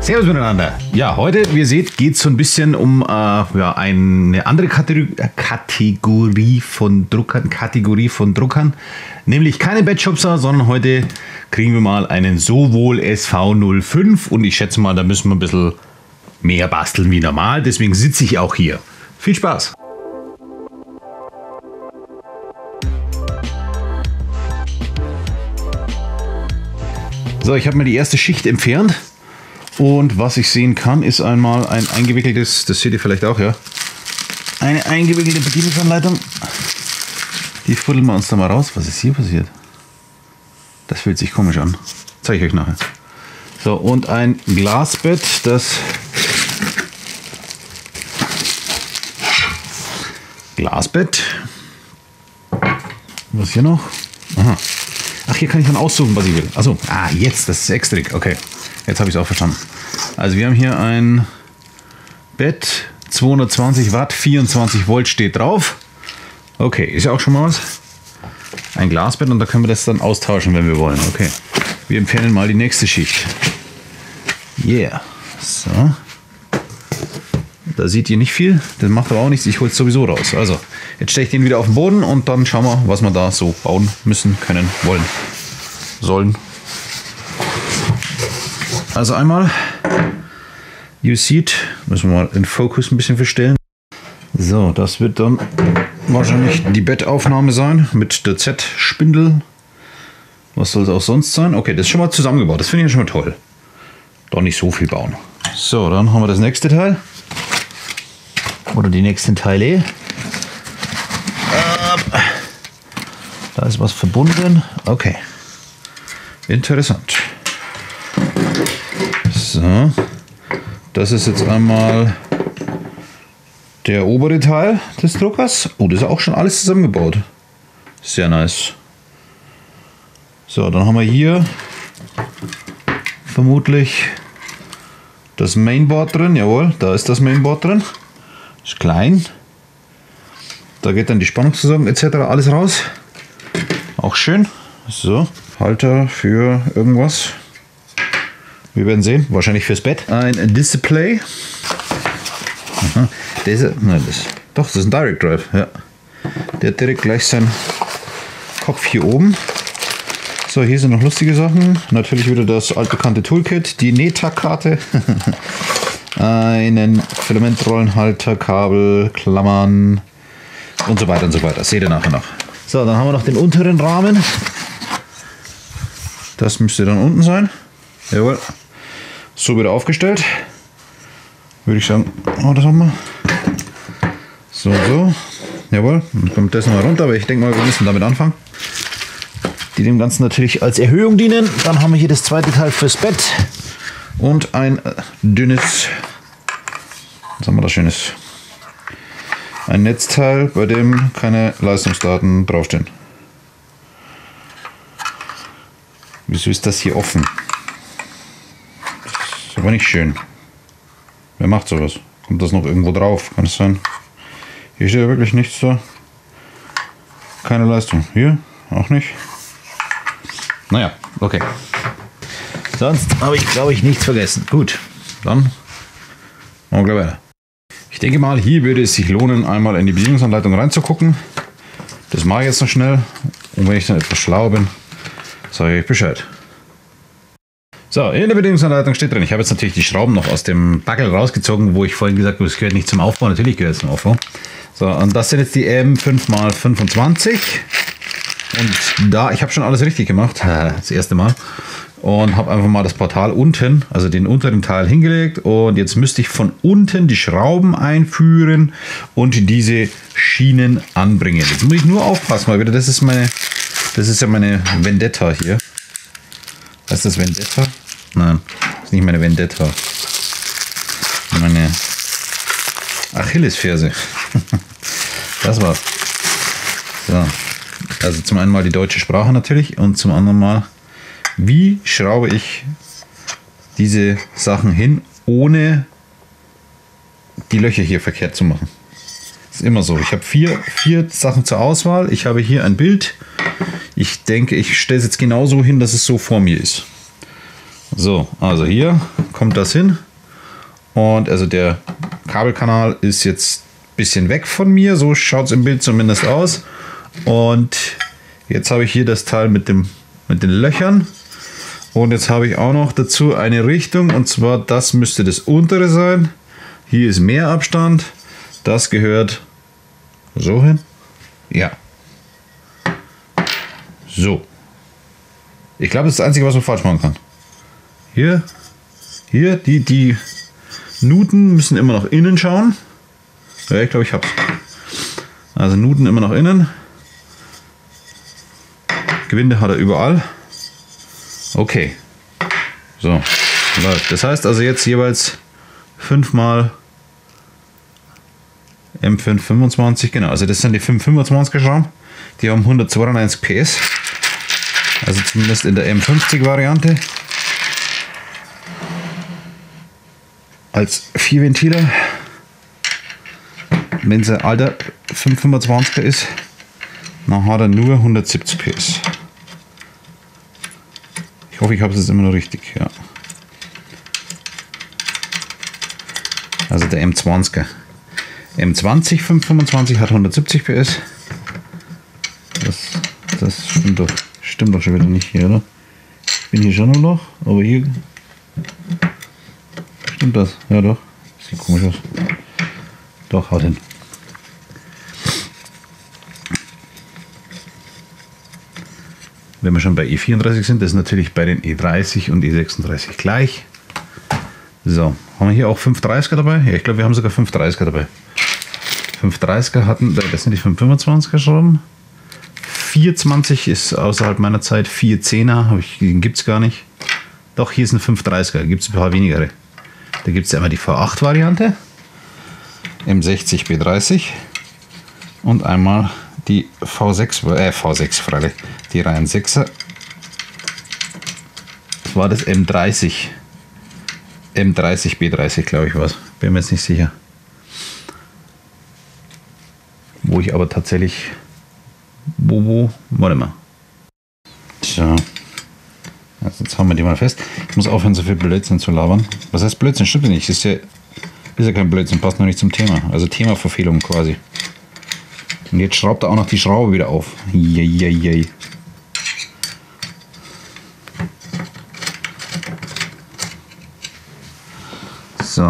Servus miteinander. Ja, heute, wie ihr seht, geht es so ein bisschen um eine andere Kategorie von Druckern, nämlich keine Batchopser, sondern heute kriegen wir mal einen Sowohl SV05 und ich schätze mal, da müssen wir ein bisschen mehr basteln wie normal, deswegen sitze ich auch hier. Viel Spaß! So, ich habe mir die erste Schicht entfernt und was ich sehen kann, ist einmal ein eingewickeltes, das seht ihr vielleicht auch, ja, eine eingewickelte Bedienungsanleitung. Die fuddeln wir uns da mal raus. Was ist hier passiert? Das fühlt sich komisch an. Zeige ich euch nachher. So, und ein Glasbett, das Glasbett. Was hier noch? Aha. Ach, hier kann ich dann aussuchen, was ich will. Achso, jetzt, das ist extra. Okay, jetzt habe ich es auch verstanden. Also wir haben hier ein Bett, 220 Watt, 24 Volt steht drauf. Okay, ist ja auch schon mal was. Ein Glasbett und da können wir das dann austauschen, wenn wir wollen. Okay, wir entfernen mal die nächste Schicht. Yeah, so. Da seht ihr nicht viel, das macht aber auch nichts, ich hole es sowieso raus. Also, jetzt stelle ich den wieder auf den Boden und dann schauen wir, was wir da so bauen müssen, können, wollen, sollen. Also einmal, you seht, müssen wir mal den Fokus ein bisschen verstellen. So, das wird dann wahrscheinlich die Bettaufnahme sein mit der Z-Spindel. Was soll es auch sonst sein? Okay, das ist schon mal zusammengebaut, das finde ich ja schon mal toll. Doch nicht so viel bauen. So, dann haben wir das nächste Teil. Oder die nächsten Teile. Da ist was verbunden. Okay. Interessant. So. Das ist jetzt einmal der obere Teil des Druckers. Oh, das ist auch schon alles zusammengebaut. Sehr nice. So, dann haben wir hier vermutlich das Mainboard drin. Jawohl, da ist das Mainboard drin. Ist klein. Da geht dann die Spannungsversorgung etc. alles raus. Auch schön. So, Halter für irgendwas. Wir werden sehen. Wahrscheinlich fürs Bett. Ein Display. Aha. Das ist ein Direct Drive. Ja. Der hat direkt gleich seinen Kopf hier oben. So, hier sind noch lustige Sachen. Natürlich wieder das altbekannte Toolkit. Die NETA-Karte. Einen Filamentrollenhalter, Kabel, Klammern und so weiter und so weiter. Das seht ihr nachher noch. So, dann haben wir noch den unteren Rahmen. Das müsste dann unten sein. Jawohl. So wieder aufgestellt. Würde ich sagen, das haben wir. So, so. Jawohl. Dann kommt das noch runter, aber ich denke mal, wir müssen damit anfangen. Die dem Ganzen natürlich als Erhöhung dienen. Dann haben wir hier das zweite Teil fürs Bett. Und ein dünnes, was haben wir da Schönes? Ein Netzteil, bei dem keine Leistungsdaten draufstehen. Wieso ist das hier offen? Das ist aber nicht schön. Wer macht sowas? Kommt das noch irgendwo drauf? Kann es sein? Hier steht ja wirklich nichts da. Keine Leistung. Hier auch nicht. Naja, okay. Sonst habe ich, glaube ich, nichts vergessen. Gut, dann machen wir gleich weiter. Ich denke mal, hier würde es sich lohnen, einmal in die Bedienungsanleitung reinzugucken. Das mache ich jetzt noch schnell. Und wenn ich dann etwas schlau bin, sage ich euch Bescheid. So, in der Bedienungsanleitung steht drin, ich habe jetzt natürlich die Schrauben noch aus dem Backel rausgezogen, wo ich vorhin gesagt habe, das gehört nicht zum Aufbau. Natürlich gehört es zum Aufbau. So, und das sind jetzt die M5x25. Und da, ich habe schon alles richtig gemacht, das erste Mal. Und habe einfach mal das Portal unten, also den unteren Teil hingelegt. Und jetzt müsste ich von unten die Schrauben einführen und diese Schienen anbringen. Jetzt muss ich nur aufpassen, weil wieder das ist ja meine Vendetta hier. Was ist das Vendetta? Nein, das ist nicht meine Vendetta. Meine Achillesferse. Das war's. So. Also zum einen mal die deutsche Sprache natürlich und zum anderen mal, wie schraube ich diese Sachen hin, ohne die Löcher hier verkehrt zu machen. Das ist immer so. Ich habe vier Sachen zur Auswahl. Ich habe hier ein Bild. Ich denke, ich stelle es jetzt genauso hin, dass es so vor mir ist. So, also hier kommt das hin. Und also der Kabelkanal ist jetzt ein bisschen weg von mir. So schaut es im Bild zumindest aus. Und jetzt habe ich hier das Teil mit den Löchern. Und jetzt habe ich auch noch dazu eine Richtung. Und zwar das müsste das untere sein. Hier ist mehr Abstand. Das gehört so hin. Ja. So. Ich glaube, das ist das Einzige, was man falsch machen kann. Hier, die Nuten müssen immer nach innen schauen. Ja, ich glaube, ich habe es. Also Nuten immer nach innen. Gewinde hat er überall. Okay. So, läuft. Das heißt also jetzt jeweils 5 mal M525. Genau, also das sind die 525er Schrauben. Die haben 192 PS. Also zumindest in der M50 Variante. Als 4 Ventiler. Wenn es ein alter 525er ist, dann hat er nur 170 PS. Ich hoffe, ich habe es jetzt immer noch richtig. Ja. Also der M20er. M20 525 hat 170 PS. Das stimmt doch schon wieder nicht hier, oder? Ich bin hier schon noch Loch, aber hier stimmt das. Ja doch. Sieht komisch aus. Doch, haut hin. Wenn wir schon bei E34 sind, das ist natürlich bei den E30 und E36 gleich. So, haben wir hier auch 530er dabei? Ja, ich glaube, wir haben sogar 530er dabei. 530er hatten, das sind die 525er Schrauben. 420 ist außerhalb meiner Zeit, 410er gibt es gar nicht. Doch, hier ist ein 530er, gibt es ein paar wenigere. Da gibt es ja einmal die V8-Variante, M60 B30 und einmal die V6 freilich, die Reihen 6er. Das war das M30 B30, glaube ich, was. Bin mir jetzt nicht sicher. Wo ich aber tatsächlich... Warte mal. So. Also jetzt haben wir die mal fest. Ich muss aufhören, so viel Blödsinn zu labern. Was heißt Blödsinn? Stimmt ja nicht. Ist ja kein Blödsinn, passt noch nicht zum Thema. Also Themaverfehlung quasi. Und jetzt schraubt er auch noch die Schraube wieder auf. Jei. So.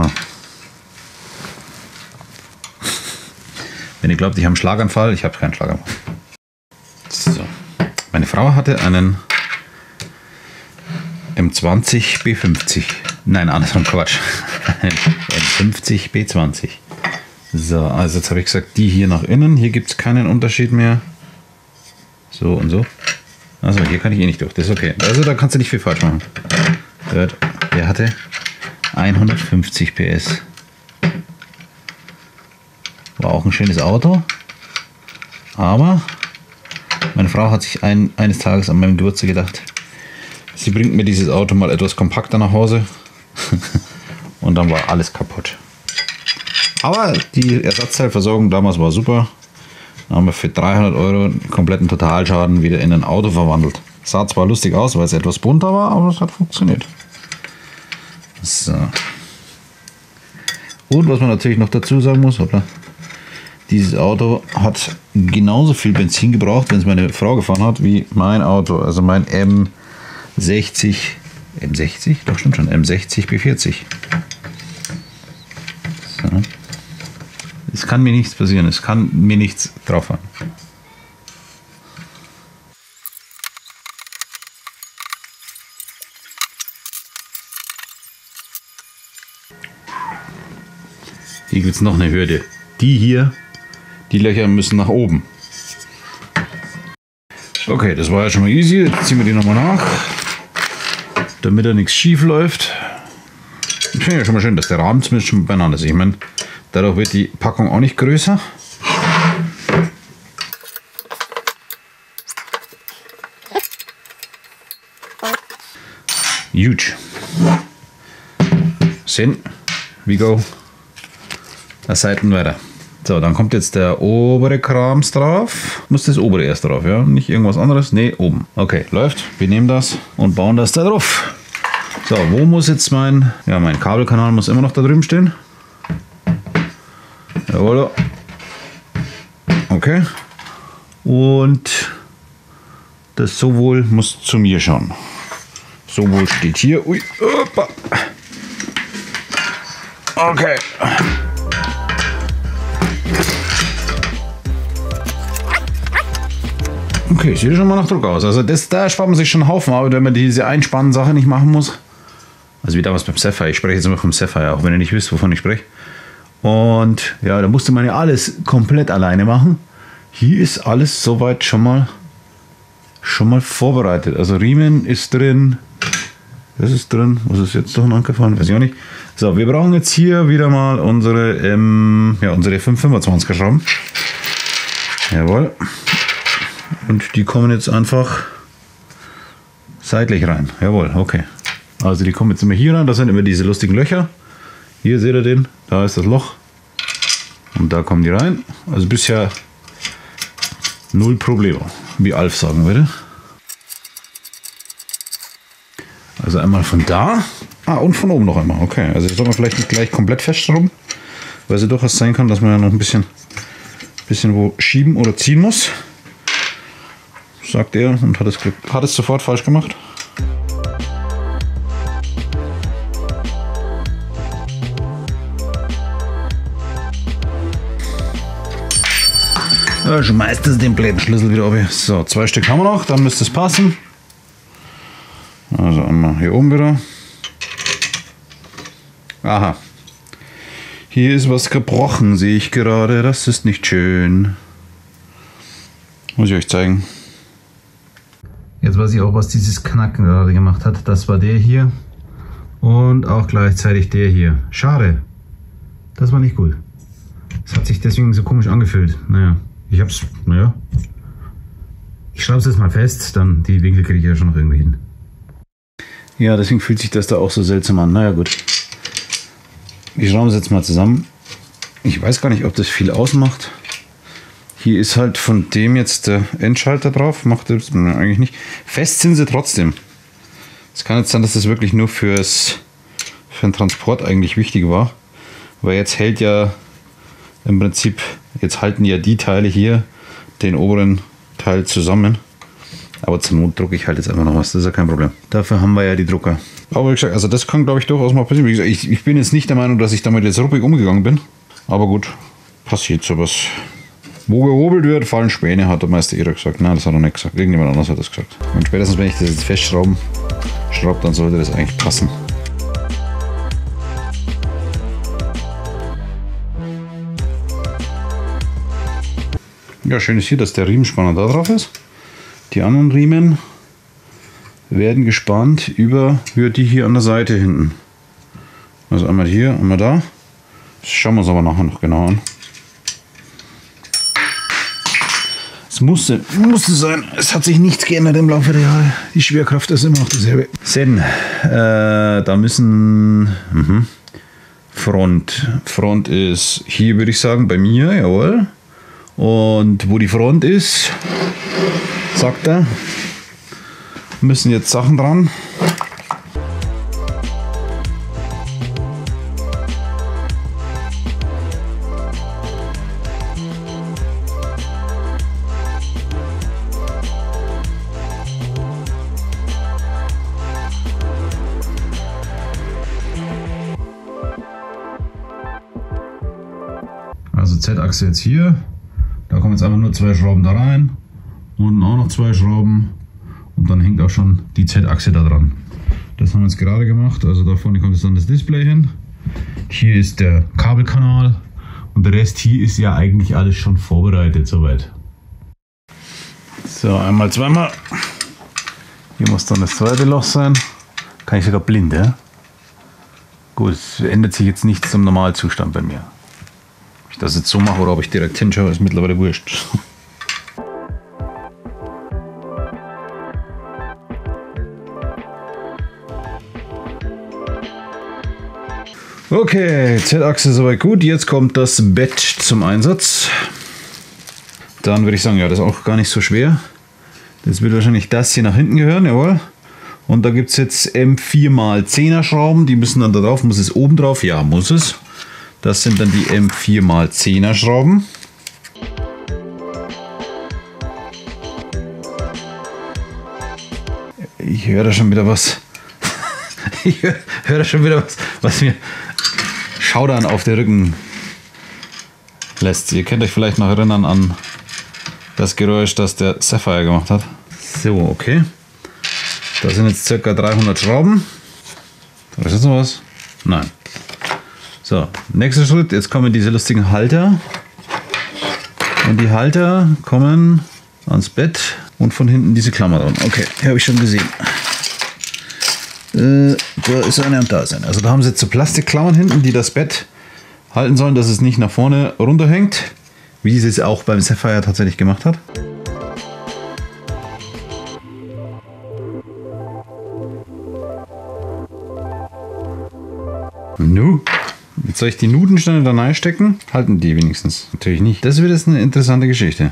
Wenn ihr glaubt, ich habe einen Schlaganfall, ich habe keinen Schlaganfall. So. Meine Frau hatte einen M20 B50. Nein, andersrum, Quatsch. M50 B20. So, also jetzt habe ich gesagt, die hier nach innen. Hier gibt es keinen Unterschied mehr. So und so. Also hier kann ich eh nicht durch. Das ist okay. Also da kannst du nicht viel falsch machen. Der hatte 150 PS. War auch ein schönes Auto. Aber meine Frau hat sich eines Tages an meinem Geburtstag gedacht, sie bringt mir dieses Auto mal etwas kompakter nach Hause. Und dann war alles kaputt. Aber die Ersatzteilversorgung damals war super. Dann haben wir für 300 Euro einen kompletten Totalschaden wieder in ein Auto verwandelt. Sah zwar lustig aus, weil es etwas bunter war, aber es hat funktioniert. So. Und was man natürlich noch dazu sagen muss, hoppla, dieses Auto hat genauso viel Benzin gebraucht, wenn es meine Frau gefahren hat, wie mein Auto. Also mein M60, doch stimmt schon, M60 B40. So. Es kann mir nichts passieren, es kann mir nichts drauf haben. Hier gibt es noch eine Hürde. Die Löcher müssen nach oben. Okay, das war ja schon mal easy. Jetzt ziehen wir die nochmal nach, damit da nichts schief läuft. Ich finde ja schon mal schön, dass der Rahmen zumindest schon beieinander ist. Ich meine, dadurch wird die Packung auch nicht größer. Huge. Sehen, we go. Seiten weiter. So, dann kommt jetzt der obere Krams drauf. Muss das obere erst drauf, ja? Nicht irgendwas anderes? Ne, oben. Okay, läuft. Wir nehmen das und bauen das da drauf. So, wo muss jetzt mein Kabelkanal muss immer noch da drüben stehen. Jawohl. Okay. Und das sowohl muss zu mir schauen. Sowohl steht hier. Ui, opa. Okay. Okay, sieht schon mal nach Druck aus. Also da spart man sich schon einen Haufen Arbeit, wenn man diese Einspannen-Sache nicht machen muss. Also wie damals beim Sapphire. Ich spreche jetzt immer vom Sapphire, auch wenn ihr nicht wisst, wovon ich spreche. Und ja, da musste man ja alles komplett alleine machen. Hier ist alles soweit schon mal vorbereitet. Also Riemen ist drin. Das ist drin. Was ist jetzt doch angefallen? Weiß ich auch nicht. So, wir brauchen jetzt hier wieder mal unsere 525er Schrauben. Jawohl. Und die kommen jetzt einfach seitlich rein. Jawohl, okay. Also die kommen jetzt immer hier rein. Das sind immer diese lustigen Löcher. Hier seht ihr den. Da ist das Loch. Und da kommen die rein. Also bisher null Probleme, wie Alf sagen würde. Also einmal von da. Und von oben noch einmal. Okay, also das soll man vielleicht nicht gleich komplett festschrauben, weil es ja durchaus sein kann, dass man ja noch ein bisschen wo schieben oder ziehen muss. Sagt er und hat es sofort falsch gemacht. Ja, schmeißt es den blöden Schlüssel wieder oben. So, 2 Stück haben wir noch, dann müsste es passen. Also einmal hier oben wieder. Aha. Hier ist was gebrochen, sehe ich gerade. Das ist nicht schön. Muss ich euch zeigen. Jetzt weiß ich auch, was dieses Knacken gerade gemacht hat. Das war der hier. Und auch gleichzeitig der hier. Schade. Das war nicht gut. Es hat sich deswegen so komisch angefühlt. Naja. Ich schraube es jetzt mal fest, dann die Winkel kriege ich ja schon noch irgendwie hin. Ja, deswegen fühlt sich das da auch so seltsam an. Naja, gut. Wir schrauben es jetzt mal zusammen. Ich weiß gar nicht, ob das viel ausmacht. Hier ist halt von dem jetzt der Endschalter drauf. Macht das eigentlich nicht. Fest sind sie trotzdem. Es kann jetzt sein, dass das wirklich nur für den Transport eigentlich wichtig war. Weil jetzt hält ja im Prinzip, jetzt halten ja die Teile hier den oberen Teil zusammen. Aber zur Not drucke ich halt jetzt einfach noch was, das ist ja kein Problem. Dafür haben wir ja die Drucker. Aber wie gesagt, also das kann glaube ich durchaus mal passieren. Wie gesagt, ich bin jetzt nicht der Meinung, dass ich damit jetzt ruppig umgegangen bin. Aber gut, passiert sowas. Wo gehobelt wird, fallen Späne, hat der Meister Eder gesagt. Nein, das hat er nicht gesagt. Irgendjemand anders hat das gesagt. Und spätestens wenn ich das jetzt festschraube, dann sollte das eigentlich passen. Ja, schön ist hier, dass der Riemenspanner da drauf ist. Die anderen Riemen werden gespannt über die hier an der Seite hinten. Also einmal hier, einmal da. Das schauen wir uns aber nachher noch genau an. Es musste sein, es hat sich nichts geändert im Laufe der Jahre. Die Schwerkraft ist immer noch dieselbe. Sen, da müssen Front ist hier, würde ich sagen, bei mir, jawohl. Und wo die Front ist, sagt er, müssen jetzt Sachen dran. Also Z-Achse jetzt hier. Da kommen jetzt einfach nur 2 Schrauben da rein. Unten auch noch 2 Schrauben. Und dann hängt auch schon die Z-Achse da dran. Das haben wir jetzt gerade gemacht. Also da vorne kommt jetzt dann das Display hin. Hier ist der Kabelkanal. Und der Rest hier ist ja eigentlich alles schon vorbereitet soweit. So, einmal, zweimal. Hier muss dann das zweite Loch sein. Kann ich sogar blind, ja? Gut, es ändert sich jetzt nichts zum Normalzustand bei mir. Ob ich das jetzt so mache oder ob ich direkt hinschaue, ist mittlerweile wurscht. Okay, Z-Achse soweit gut. Jetzt kommt das Bett zum Einsatz. Dann würde ich sagen, ja, das ist auch gar nicht so schwer. Das wird wahrscheinlich das hier nach hinten gehören, jawohl. Und da gibt es jetzt M4x10er Schrauben, die müssen dann da drauf. Muss es oben drauf? Ja, muss es. Das sind dann die M4x10er Schrauben. Ich höre da schon wieder was. Ich höre da schon wieder was mir Schaudern auf den Rücken lässt. Ihr könnt euch vielleicht noch erinnern an das Geräusch, das der Sapphire gemacht hat. So, okay. Da sind jetzt ca. 300 Schrauben. Ist jetzt noch was? Nein. So, nächster Schritt. Jetzt kommen diese lustigen Halter. Und die Halter kommen ans Bett und von hinten diese Klammer dran. Okay, die habe ich schon gesehen. Da ist eine und da ist eine. Also da haben sie jetzt so Plastikklammern hinten, die das Bett halten sollen, dass es nicht nach vorne runterhängt, wie sie es auch beim Sapphire tatsächlich gemacht hat. Nu, jetzt soll ich die Nutensteine da reinstecken? Halten die wenigstens? Natürlich nicht. Das wird jetzt eine interessante Geschichte.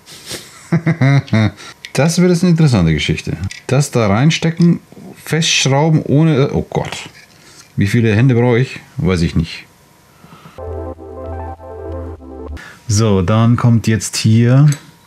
Das wird jetzt eine interessante Geschichte. Das da reinstecken, festschrauben ohne... Oh Gott. Wie viele Hände brauche ich? Weiß ich nicht. So, dann kommt jetzt hier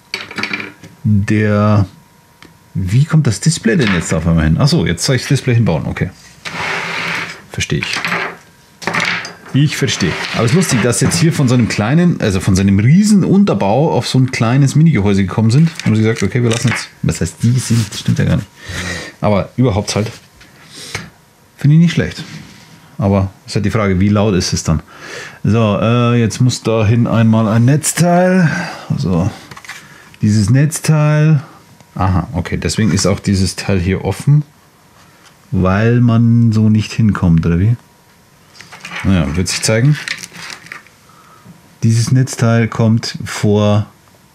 der... Wie kommt das Display denn jetzt auf einmal hin? Achso, jetzt soll ich das Display hinbauen. Okay. Verstehe ich. Ich verstehe. Aber es ist lustig, dass jetzt hier von so einem kleinen, also von so einem riesen Unterbau auf so ein kleines Minigehäuse gekommen sind. Haben sie gesagt, okay, wir lassen jetzt. Was heißt die sind? Das stimmt ja gar nicht. Aber überhaupt halt. Finde ich nicht schlecht. Aber es ist halt die Frage, wie laut ist es dann? So, jetzt muss dahin einmal ein Netzteil. Also dieses Netzteil. Aha, okay. Deswegen ist auch dieses Teil hier offen. Weil man so nicht hinkommt, oder wie? Naja, wird sich zeigen. Dieses Netzteil kommt vor...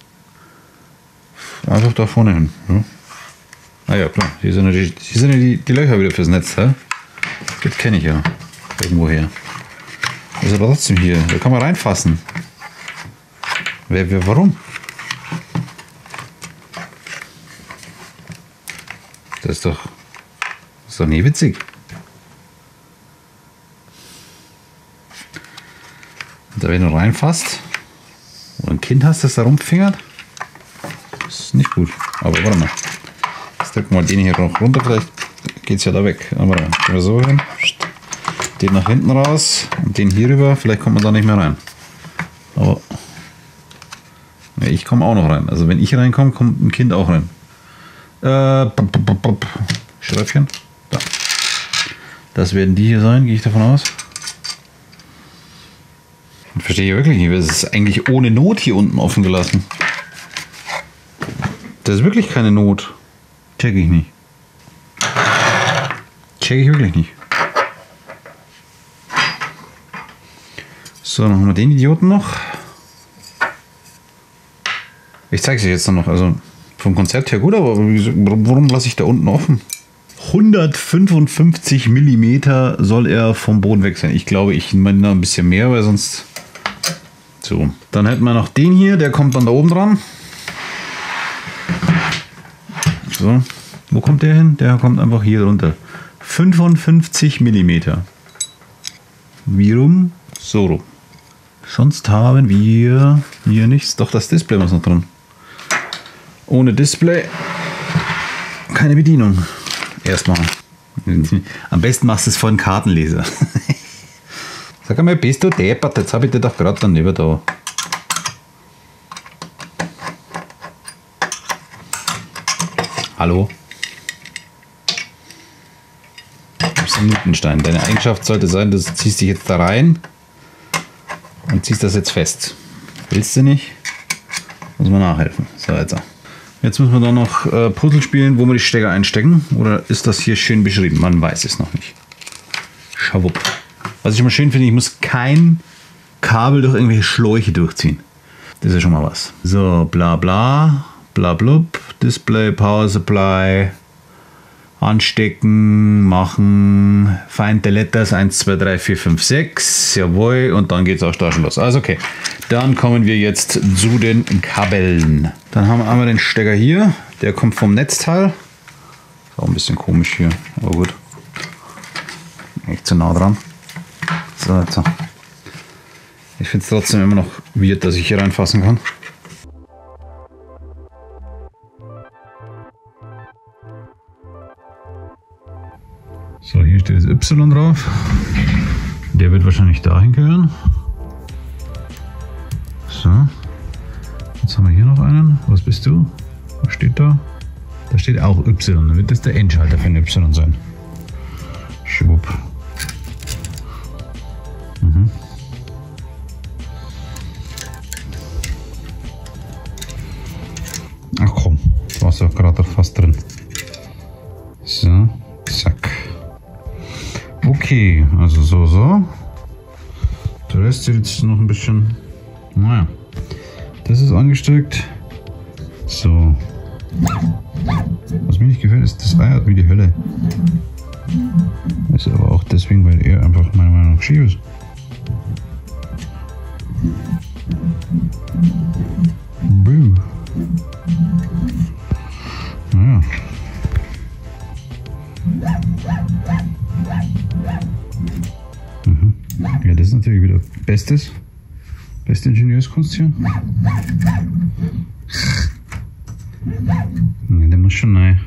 Einfach da vorne hin. Ja. Ah ja, klar. Hier sind ja die Löcher wieder fürs Netzteil. Das kenne ich ja. Irgendwoher. Ist aber trotzdem hier. Da kann man reinfassen. Warum? Das ist doch nie witzig. Da wenn du reinfasst und ein Kind hast, das da rumfingert, ist nicht gut. Aber warte mal. Jetzt drücken wir den hier noch runter, vielleicht geht es ja da weg. Aber gehen wir so hin. Den nach hinten raus und den hier rüber, vielleicht kommt man da nicht mehr rein. Aber ja, ich komme auch noch rein. Also wenn ich reinkomme, kommt ein Kind auch rein. Schräubchen. Da. Das werden die hier sein, gehe ich davon aus. Ich verstehe wirklich nicht, es ist eigentlich ohne Not hier unten offen gelassen. Das ist wirklich keine Not. Check ich nicht. Check ich wirklich nicht. So, dann haben wir den Idioten noch. Ich zeige es euch jetzt dann noch. Also vom Konzept her gut, aber warum lasse ich da unten offen? 155 mm soll er vom Boden weg sein. Ich glaube, ich meine ein bisschen mehr, weil sonst... So, dann hätten wir noch den hier, der kommt dann da oben dran. So, wo kommt der hin? Der kommt einfach hier runter. 55 mm. Wie rum? So rum. Sonst haben wir hier nichts. Doch, das Display muss noch dran. Ohne Display keine Bedienung. Erstmal. Am besten machst du es vor einem Kartenleser. Sag mal, bist du deppert? Jetzt habe ich dir doch gerade daneben da. Hallo? Das ist ein Nutenstein. Deine Eigenschaft sollte sein, du ziehst dich jetzt da rein und ziehst das jetzt fest. Willst du nicht? Muss man nachhelfen. So, jetzt müssen wir dann noch Puzzle spielen, wo wir die Stecker einstecken. Oder ist das hier schön beschrieben? Man weiß es noch nicht. Schawupp. Was ich immer schön finde, ich muss kein Kabel durch irgendwelche Schläuche durchziehen. Das ist ja schon mal was. So, bla bla, bla blub, Display, Power Supply, anstecken, machen, find the letters 1, 2, 3, 4, 5, 6, jawohl, und dann geht es auch da schon los. Also okay, dann kommen wir jetzt zu den Kabeln. Dann haben wir einmal den Stecker hier, der kommt vom Netzteil. Auch ein bisschen komisch hier, aber gut. Echt zu nah dran. So, jetzt. Ich finde es trotzdem immer noch weird, dass ich hier reinfassen kann. So, hier steht das Y drauf. Der wird wahrscheinlich dahin gehören. So. Jetzt haben wir hier noch einen. Was bist du? Was steht da? Da steht auch Y. Dann wird das der Endschalter für ein Y sein. Schwupp. Mhm. Ach komm, du warst ja gerade fast drin. So, zack. Okay, also so. Der Rest sieht jetzt noch ein bisschen, naja. Das ist angesteckt. So. Was mir nicht gefällt, ist, das eiert wie die Hölle. Ist aber auch deswegen, weil er einfach meiner Meinung nach schief ist. Buh. Naja. Mhm. Ja, das ist natürlich wieder beste Ingenieurskunst hier. Ne, der muss schon rein.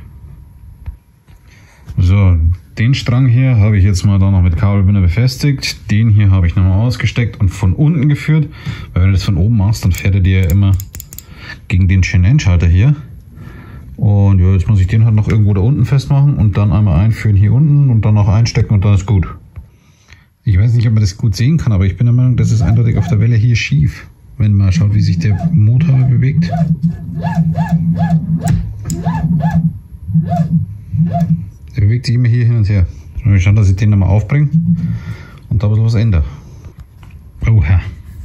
So, den Strang hier habe ich jetzt mal da noch mit Kabelbinder befestigt. Den hier habe ich nochmal ausgesteckt und von unten geführt. Weil wenn du das von oben machst, dann fährt er dir ja immer gegen den Chain-N-Schalter hier. Und ja, jetzt muss ich den halt noch irgendwo da unten festmachen und dann einmal einführen hier unten und dann noch einstecken und dann ist gut. Ich weiß nicht, ob man das gut sehen kann, aber ich bin der Meinung, das ist eindeutig auf der Welle hier schief. Wenn man schaut, wie sich der Motor bewegt. Der bewegt sich immer hier hin und her. Ich schaue, dass ich den nochmal aufbringe und da ein bisschen was ändere. Oha.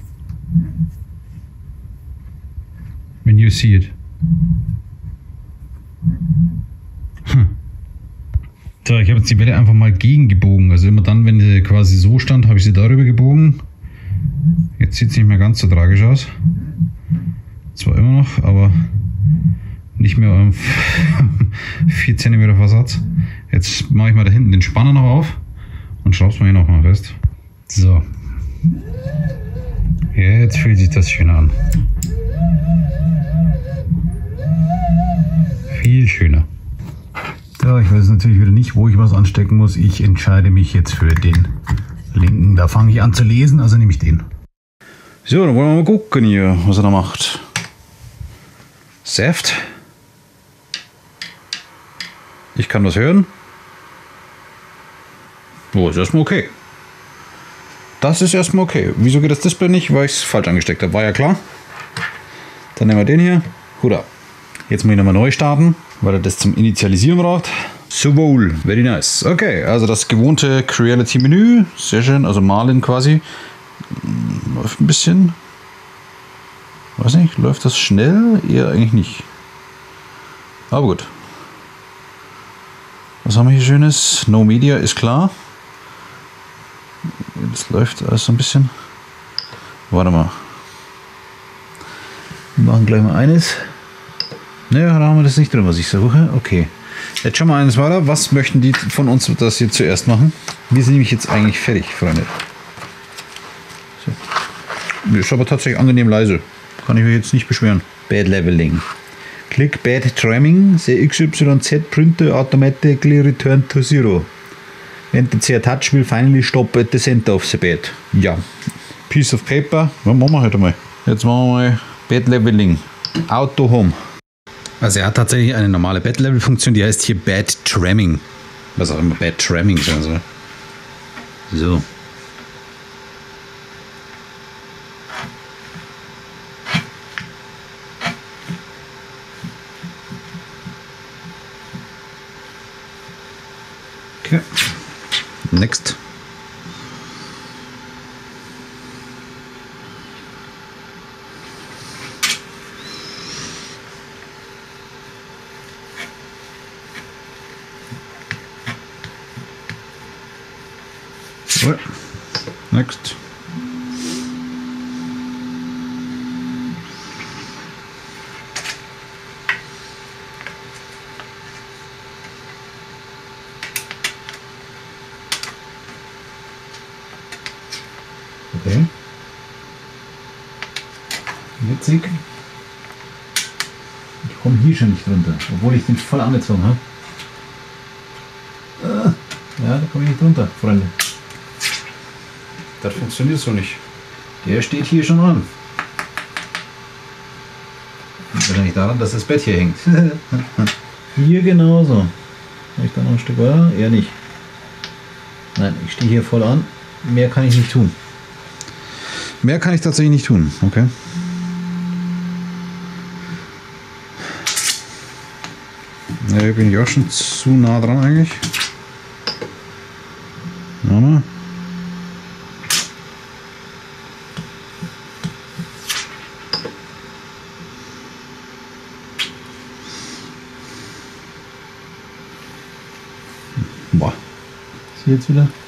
When you see it. So, ich habe jetzt die Welle einfach mal gegengebogen. Also immer dann, wenn sie quasi so stand, habe ich sie darüber gebogen. Jetzt sieht es nicht mehr ganz so tragisch aus. Zwar immer noch, aber nicht mehr um 4 cm Versatz. Jetzt mache ich mal da hinten den Spanner noch auf und schraube es mal hier nochmal fest. So. Jetzt fühlt sich das schön an. Viel schöner. Ja, ich weiß natürlich wieder nicht, wo ich was anstecken muss. Ich entscheide mich jetzt für den linken. Da fange ich an zu lesen, also nehme ich den. So, dann wollen wir mal gucken hier, was er da macht. Saft. Ich kann was hören. Oh, ist erstmal okay. Das ist erstmal okay. Wieso geht das Display nicht? Weil ich es falsch angesteckt habe. War ja klar. Dann nehmen wir den hier. Hurra. Jetzt muss ich nochmal neu starten, weil er das zum Initialisieren braucht. Sowohl. Very nice. Okay, also das gewohnte Creality-Menü. Sehr schön. Also malen quasi. Läuft ein bisschen. Weiß nicht, läuft das schnell? Eher eigentlich nicht. Aber gut. Was haben wir hier Schönes? No Media ist klar. Das läuft alles so ein bisschen. Warte mal. Wir machen gleich mal eines. Naja, da haben wir das nicht drin, was ich suche. Okay. Jetzt schauen wir eines weiter. Was möchten die von uns das hier zuerst machen? Wir sind nämlich jetzt eigentlich fertig, Freunde. So. Ist aber tatsächlich angenehm leise. Kann ich mich jetzt nicht beschweren. Bad Leveling. Click Bad Trimming. The XYZ Printer automatically return to zero. When the CR Touch will finally stop at the center of the bed. Ja. Piece of paper. Ja, machen wir heute mal. Jetzt machen wir mal Bad Leveling. Auto Home. Also er hat tatsächlich eine normale Bed-Level-Funktion, die heißt hier Bad Trimming. Was auch immer Bad Trimming sein soll. So. Okay. Next. Next. Okay. Witzig. Ich komme hier schon nicht runter, obwohl ich den voll angezogen habe. Ja, da komme ich nicht runter, Freunde. Das funktioniert so nicht. Der steht hier schon an. Liegt wahrscheinlich daran, dass das Bett hier hängt. Hier genauso. Habe ich da noch ein Stück weiter? Eher nicht. Nein, ich stehe hier voll an. Mehr kann ich nicht tun. Mehr kann ich tatsächlich nicht tun. Okay. Ja, hier bin ich auch schon zu nah dran eigentlich. Ja, boah. Ist hier jetzt wieder?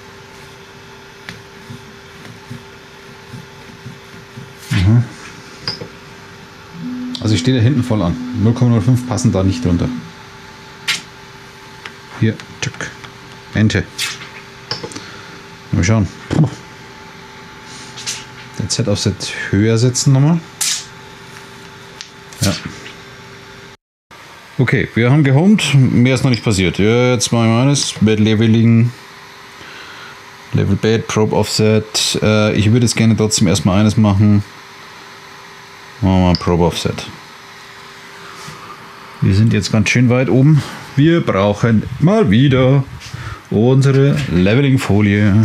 Aha. Also ich stehe da hinten voll an. 0,05 passen da nicht drunter. Hier, tschick. Ente. Mal schauen. Puh. Den Z-Offset höher setzen nochmal. Ja. Okay, wir haben gehomt. Mehr ist noch nicht passiert. Ja, jetzt mal meines. Bed Leveling. Level Bed, Probe Offset. Ich würde jetzt gerne trotzdem erstmal eines machen. Machen wir mal Probe Offset. Wir sind jetzt ganz schön weit oben. Wir brauchen mal wieder unsere Leveling-Folie.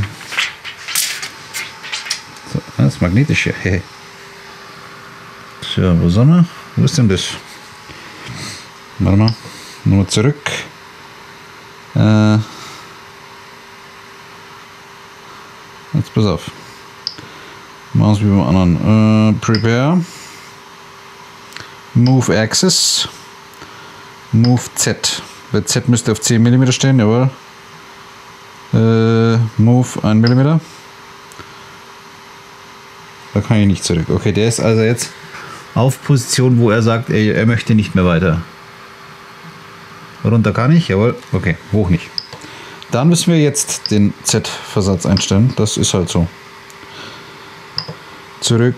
So, das ist magnetisch hier. Hey. So, wo sind wir? Wo ist denn das? Warte mal. Nochmal zurück. Jetzt pass auf. Machen wir es wie beim anderen. Prepare. Move Axis. Move Z. Bei Z müsste auf 10 mm stehen, jawohl. Move 1 mm. Da kann ich nicht zurück. Okay, der ist also jetzt auf Position, wo er sagt, er möchte nicht mehr weiter. Runter kann ich, jawohl. Okay, hoch nicht. Dann müssen wir jetzt den Z-Versatz einstellen. Das ist halt so. Zurück.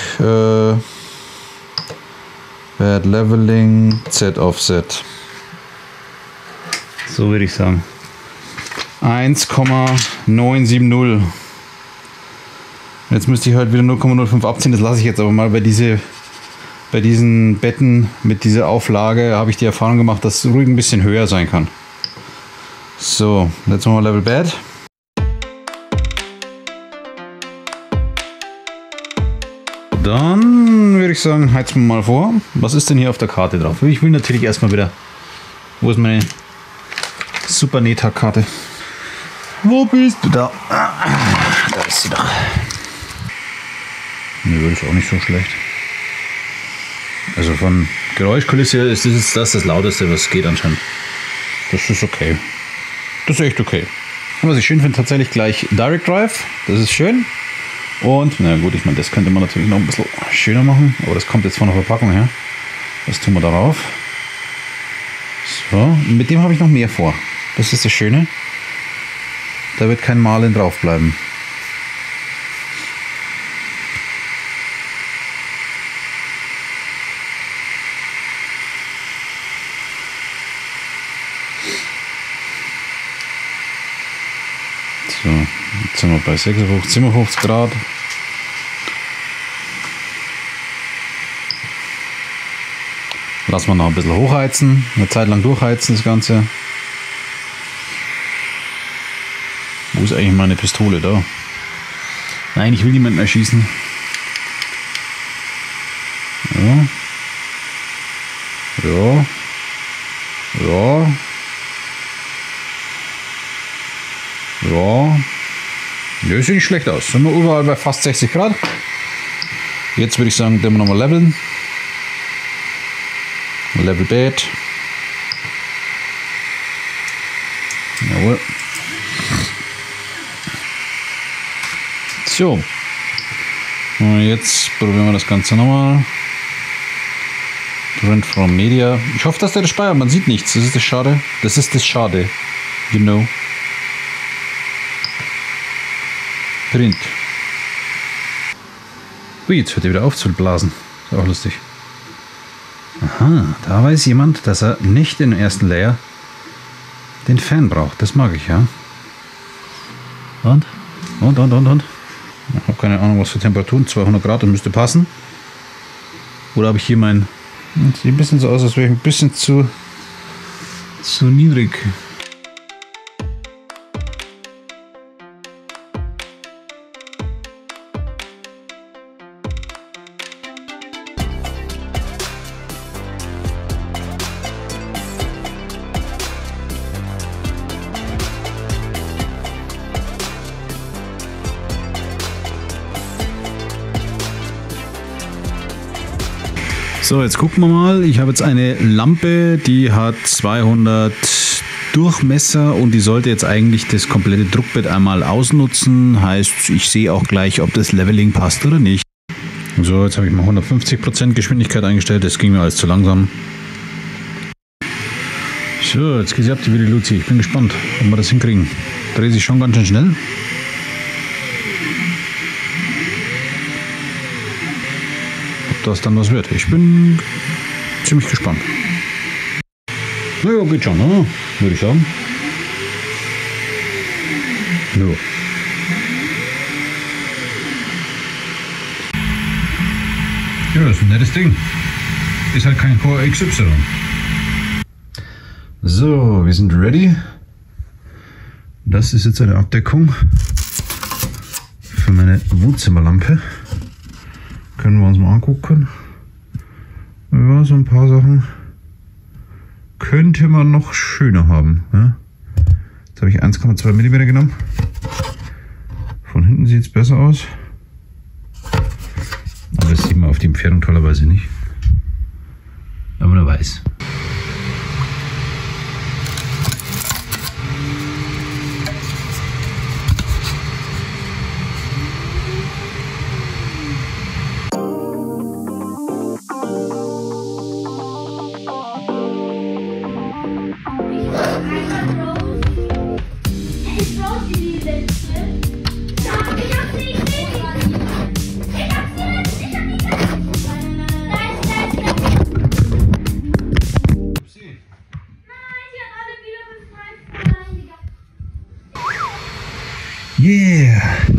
Bed Leveling, Z-Offset. So würde ich sagen. 1,970. Jetzt müsste ich halt wieder 0,05 abziehen. Das lasse ich jetzt aber mal bei diesen Betten mit dieser Auflage. Habe ich die Erfahrung gemacht, dass es ruhig ein bisschen höher sein kann. So, jetzt machen wir Level Bed. Dann würde ich sagen, heizen wir mal vor. Was ist denn hier auf der Karte drauf? Ich will natürlich erstmal wieder. Wo ist meine Super Neta-Karte? Wo bist du da? Da ist sie doch. Ne, das ist auch nicht so schlecht. Also von Geräuschkulisse her ist das lauteste, was geht anscheinend. Das ist okay. Das ist echt okay. Und was ich schön finde, tatsächlich gleich Direct Drive. Das ist schön. Und, na gut, ich meine, das könnte man natürlich noch ein bisschen schöner machen. Aber das kommt jetzt von der Verpackung her. Das tun wir darauf. So, mit dem habe ich noch mehr vor. Das ist das Schöne. Da wird kein Malen drauf bleiben. So, jetzt sind wir bei 56, 57 Grad. Lassen wir noch ein bisschen hochheizen, eine Zeit lang durchheizen das Ganze. Wo ist eigentlich meine Pistole da? Nein, ich will niemanden erschießen. Ja. Ja. Ja. Ja. Das sieht nicht schlecht aus. Sind wir überall bei fast 60 Grad. Jetzt würde ich sagen, den wir nochmal leveln. Level Bed. Jawohl. So. Und jetzt probieren wir das Ganze nochmal. Print from Media. Ich hoffe, dass der das speichert. Man sieht nichts. Das ist das Schade. Das ist das Schade. You know. Print. Hui, jetzt hört er wieder auf zu blasen. Ist auch lustig. Aha, da weiß jemand, dass er nicht den ersten Layer den Fan braucht. Das mag ich, ja. Und? Ich habe keine Ahnung, was für Temperaturen. 200 Grad, das müsste passen. Oder habe ich hier mein... Sieht ein bisschen so aus, als wäre ich ein bisschen zu niedrig. So, jetzt gucken wir mal. Ich habe jetzt eine Lampe, die hat 200 Durchmesser und die sollte jetzt eigentlich das komplette Druckbett einmal ausnutzen. Heißt, ich sehe auch gleich, ob das Leveling passt oder nicht. So, jetzt habe ich mal 150% Geschwindigkeit eingestellt. Das ging mir alles zu langsam. So, jetzt geht sie ab, die Willi Luzi. Ich bin gespannt, ob wir das hinkriegen. Dreht sich schon ganz schön schnell. Das dann was wird. Ich bin ziemlich gespannt. Naja, geht schon, ne? Würde ich sagen. Ja. Ja, das ist ein nettes Ding. Ist halt kein Core XY. So, wir sind ready. Das ist jetzt eine Abdeckung für meine Wohnzimmerlampe. Können wir uns mal angucken. Ja, so ein paar Sachen könnte man noch schöner haben. Ja? Jetzt habe ich 1,2 mm genommen. Von hinten sieht es besser aus. Aber das sieht man auf die Entfernung tollerweise nicht. Aber man weiß. Yeah!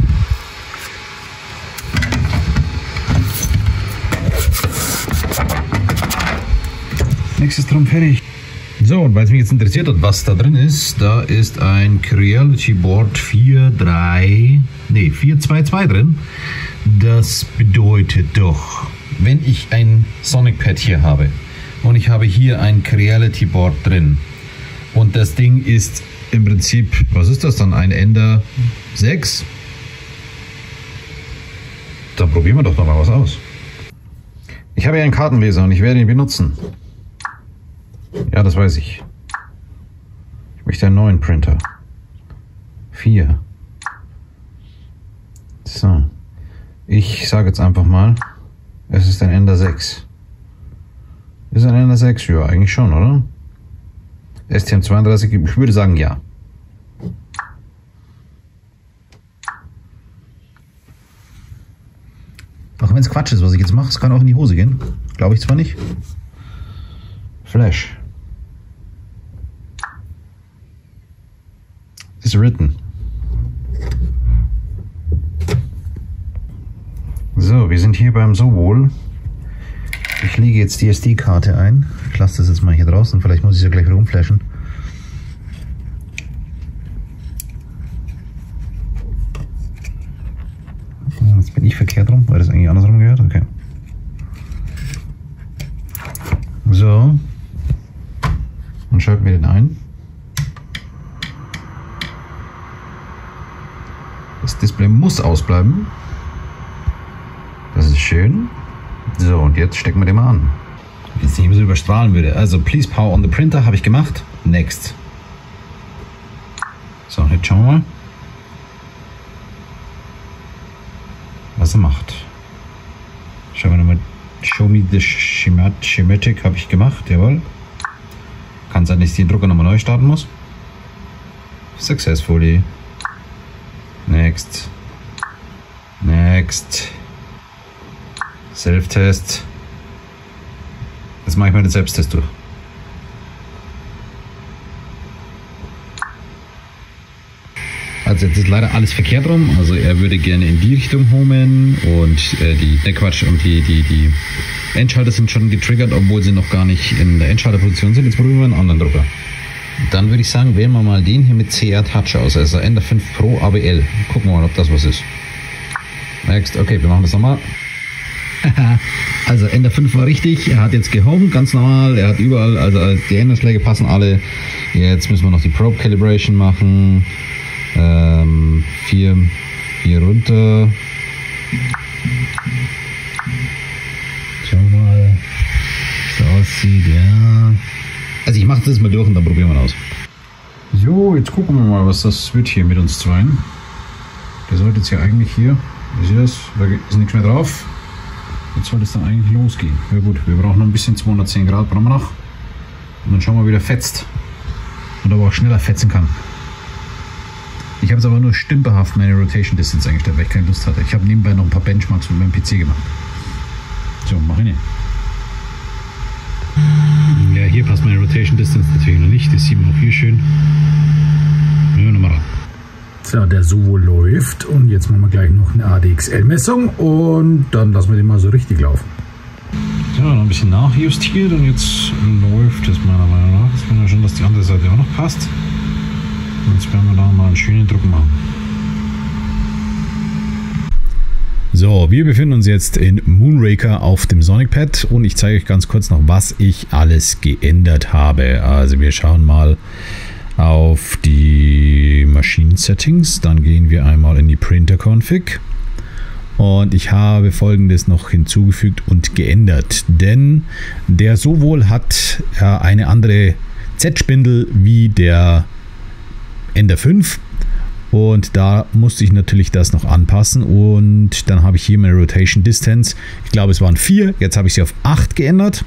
Nächstes drum fertig. So, und weil es mich jetzt interessiert hat, was da drin ist, da ist ein Creality Board 422 drin. Das bedeutet doch, wenn ich ein Sonic Pad hier habe und ich habe hier ein Creality Board drin und das Ding ist im Prinzip, was ist das dann, ein Ender 6? Dann probieren wir doch noch mal was aus. Ich habe hier einen Kartenleser und ich werde ihn benutzen. Ja, das weiß ich. Ich möchte einen neuen Printer. 4. So. Ich sage jetzt einfach mal, es ist ein Ender 6. Ist ein Ender 6? Ja, eigentlich schon, oder? STM32, ich würde sagen ja. Auch wenn es Quatsch ist, was ich jetzt mache, es kann auch in die Hose gehen. Glaube ich zwar nicht. Flash. Ist written. So, wir sind hier beim Sowohl. Ich lege jetzt die SD-Karte ein. Ich lasse das jetzt mal hier draußen. Vielleicht muss ich sie ja gleich wieder umflashen. Jetzt bin ich verkehrt rum, weil das eigentlich andersrum gehört. Okay. So. Und schalten wir den ein. Das Display muss ausbleiben. Das ist schön. So, und jetzt stecken wir den mal an. Jetzt nicht mehr so überstrahlen würde. Also, please power on the printer habe ich gemacht. Next. So, jetzt schauen wir mal, was er macht. Schauen wir nochmal. Show me the schematic habe ich gemacht. Jawohl. Kann sein, dass ich den Drucker nochmal neu starten muss. Successfully. Next. Next. Self-Test. Jetzt mache ich mal den Selbsttest durch. Also jetzt ist leider alles verkehrt rum. Also er würde gerne in die Richtung homen und die Endschalter sind schon getriggert, obwohl sie noch gar nicht in der Endschalterposition sind. Jetzt probieren wir einen anderen Drucker. Dann würde ich sagen, wählen wir mal den hier mit CR Touch aus, also Ender 5 Pro ABL. Gucken wir mal, ob das was ist. Next, okay, wir machen das nochmal. Also Ender 5 war richtig, er hat jetzt gehoben, ganz normal, er hat überall, also die Enderschläge passen alle. Jetzt müssen wir noch die Probe Calibration machen. 4 runter. Schauen wir mal, wie es aussieht, ja. Also ich mache das mal durch und dann probieren wir aus. So, jetzt gucken wir mal, was das wird hier mit uns zweien. Der sollte jetzt ja eigentlich hier, ihr seht das, da ist nichts mehr drauf. Jetzt sollte es dann eigentlich losgehen. Ja gut, wir brauchen noch ein bisschen, 210 Grad brauchen wir noch. Und dann schauen wir, wie der fetzt. Und ob er auch schneller fetzen kann. Ich habe jetzt aber nur stümperhaft meine Rotation Distance eingestellt, weil ich keine Lust hatte. Ich habe nebenbei noch ein paar Benchmarks mit meinem PC gemacht. So, mach ich nicht. Ja, hier passt meine Rotation Distance natürlich noch nicht. Das sieht man auch hier schön. Nehmen wir nochmal ran. So, der Suvo läuft und jetzt machen wir gleich noch eine ADXL-Messung und dann lassen wir den mal so richtig laufen. So, noch ein bisschen nachjustiert und jetzt läuft es meiner Meinung nach. Jetzt können wir schon, dass die andere Seite auch noch passt. Jetzt werden wir da mal einen schönen Druck machen. So, wir befinden uns jetzt in Moonraker auf dem Sonic Pad und ich zeige euch ganz kurz noch, was ich alles geändert habe. Also wir schauen mal auf die Machine Settings, dann gehen wir einmal in die Printer Config und ich habe Folgendes noch hinzugefügt und geändert, denn der Sowohl hat eine andere Z-Spindel wie der Ender 5 und da musste ich natürlich das noch anpassen und dann habe ich hier meine Rotation Distance, ich glaube es waren 4, jetzt habe ich sie auf 8 geändert.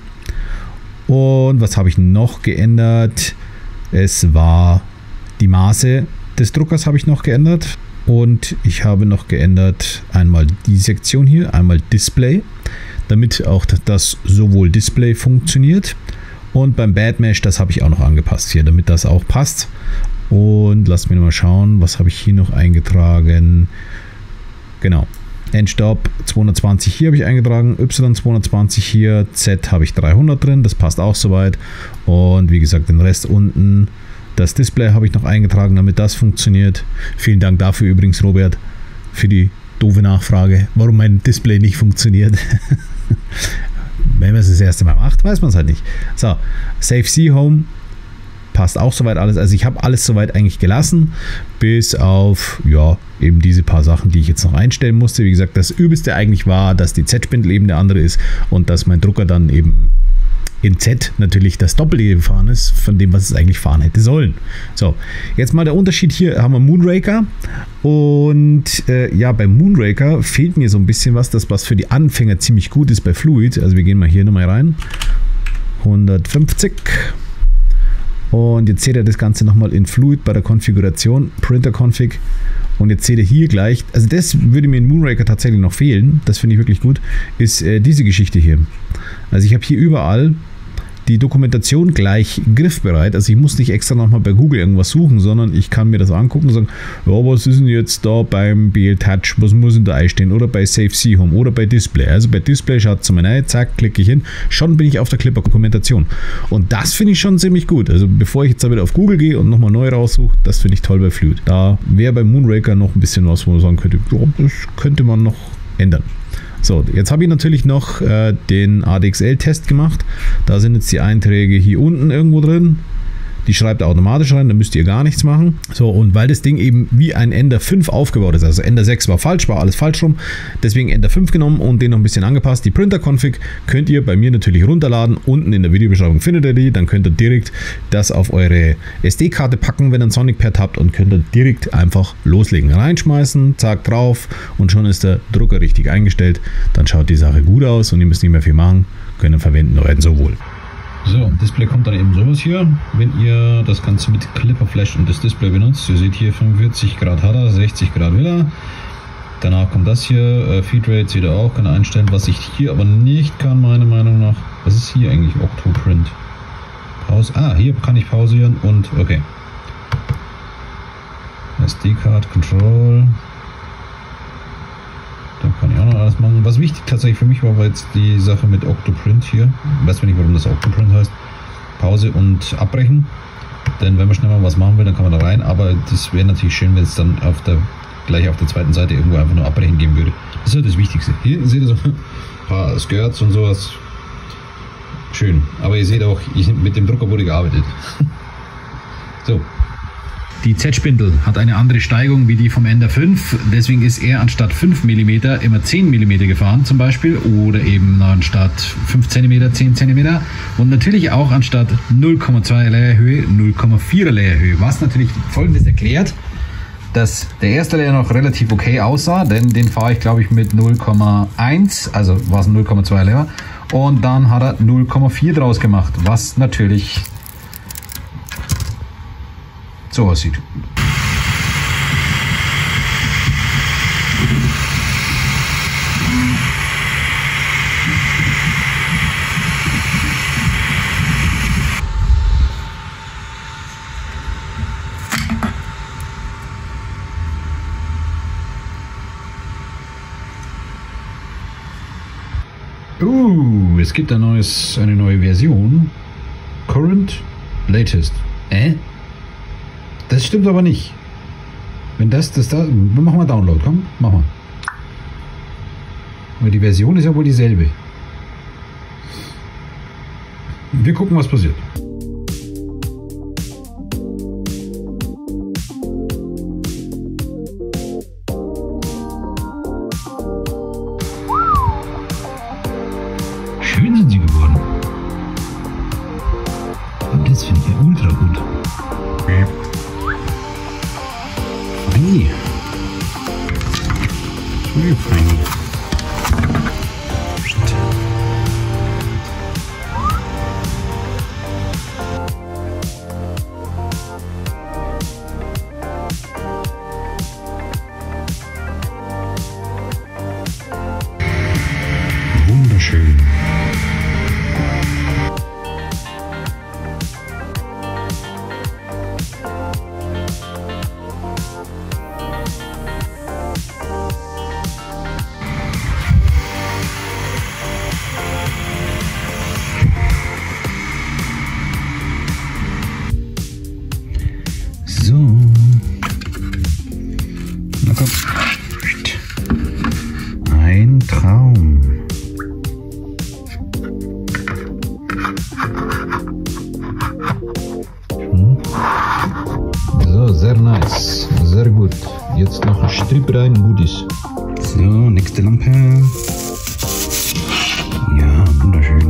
Und was habe ich noch geändert? Es war die Maße des Druckers habe ich noch geändert und ich habe noch geändert einmal die Sektion hier, einmal Display, damit auch das sowohl Display funktioniert und beim Badmesh, das habe ich auch noch angepasst hier, damit das auch passt. Und lasst mich mal schauen, was habe ich hier noch eingetragen. Genau, Endstop 220 hier habe ich eingetragen, Y220 hier, Z habe ich 300 drin, das passt auch soweit. Und wie gesagt, den Rest unten, das Display habe ich noch eingetragen, damit das funktioniert. Vielen Dank dafür übrigens, Robert, für die doofe Nachfrage, warum mein Display nicht funktioniert. Wenn man es das erste Mal macht, weiß man es halt nicht. So, Safe C Home. Passt auch soweit alles. Also ich habe alles soweit eigentlich gelassen, bis auf, ja, eben diese paar Sachen, die ich jetzt noch einstellen musste. Wie gesagt, das Übelste eigentlich war, dass die Z-Spindel eben der andere ist und dass mein Drucker dann eben in Z natürlich das Doppelte gefahren ist von dem, was es eigentlich fahren hätte sollen. So, jetzt mal der Unterschied. Hier haben wir Moonraker und ja, beim Moonraker fehlt mir so ein bisschen was, das was für die Anfänger ziemlich gut ist bei Fluid. Also wir gehen mal hier nochmal rein. 150. Und jetzt seht ihr das Ganze nochmal in Fluid bei der Konfiguration, Printer Config. Und jetzt seht ihr hier gleich, also das würde mir in Moonraker tatsächlich noch fehlen, das finde ich wirklich gut, ist diese Geschichte hier. Also ich habe hier überall die Dokumentation gleich griffbereit. Also ich muss nicht extra nochmal bei Google irgendwas suchen, sondern ich kann mir das angucken und sagen, ja, was ist denn jetzt da beim BL Touch, was muss denn da einstehen? Oder bei Safe C Home oder bei Display. Also bei Display schaut es mal rein, zack, klicke ich hin, schon bin ich auf der Clipper-Dokumentation. Und das finde ich schon ziemlich gut. Also bevor ich jetzt da wieder auf Google gehe und nochmal neu raussuche, das finde ich toll bei Fluid. Da wäre bei Moonraker noch ein bisschen was, wo man sagen könnte, ja, das könnte man noch ändern. So, jetzt habe ich natürlich noch den ADXL-Test gemacht. Da sind jetzt die Einträge hier unten irgendwo drin. Die schreibt er automatisch rein, da müsst ihr gar nichts machen. So, und weil das Ding eben wie ein Ender 5 aufgebaut ist, also Ender 6 war falsch, war alles falsch rum, deswegen Ender 5 genommen und den noch ein bisschen angepasst. Die Printer-Config könnt ihr bei mir natürlich runterladen. Unten in der Videobeschreibung findet ihr die. Dann könnt ihr direkt das auf eure SD-Karte packen, wenn ihr ein Sonic Pad habt und könnt ihr direkt einfach loslegen. Reinschmeißen, zack, drauf und schon ist der Drucker richtig eingestellt. Dann schaut die Sache gut aus und ihr müsst nicht mehr viel machen. Könnt ihr verwenden, euren sowohl. So, Display kommt dann eben sowas hier, wenn ihr das Ganze mit Clipper Flash und das Display benutzt. Ihr seht hier 45 Grad hat er, 60 Grad will er. Danach kommt das hier, Feedrate seht ihr auch, kann einstellen, was ich hier aber nicht kann, meiner Meinung nach. Was ist hier eigentlich Octoprint? Pause, hier kann ich pausieren und okay. SD-Card, Control. Da kann ich auch noch alles machen. Was wichtig tatsächlich für mich war jetzt die Sache mit Octoprint hier. Ich weiß nicht, warum das Octoprint heißt. Pause und abbrechen. Denn wenn man schnell mal was machen will, dann kann man da rein. Aber das wäre natürlich schön, wenn es dann gleich auf der zweiten Seite irgendwo einfach nur abbrechen geben würde. Das ist halt das Wichtigste. Hier seht ihr so ein paar Skirts und sowas. Schön. Aber ihr seht auch, mit dem Drucker wurde gearbeitet. So. Die Z-Spindel hat eine andere Steigung wie die vom Ender 5, deswegen ist er anstatt 5 mm immer 10 mm gefahren zum Beispiel oder eben anstatt 5 cm 10 cm und natürlich auch anstatt 0,2 Leerhöhe 0,4 Leerhöhe, was natürlich Folgendes erklärt, dass der erste Layer noch relativ okay aussah, denn den fahre ich glaube ich mit 0,1, also war es 0,2 Layer und dann hat er 0,4 draus gemacht, was natürlich so aussieht. Es gibt eine neue Version. Current Latest. Das stimmt aber nicht. Wenn das da, machen wir Download, komm, machen wir. Aber die Version ist ja wohl dieselbe. Wir gucken, was passiert. Schön sind sie geworden. Und das finde ich ja ultra gut. Feini. Feini. Wunderschön. So. Na komm. Ein Traum. So, sehr nice. Sehr gut. Jetzt noch ein Strip rein, gut ist. So, nächste Lampe. Ja, wunderschön.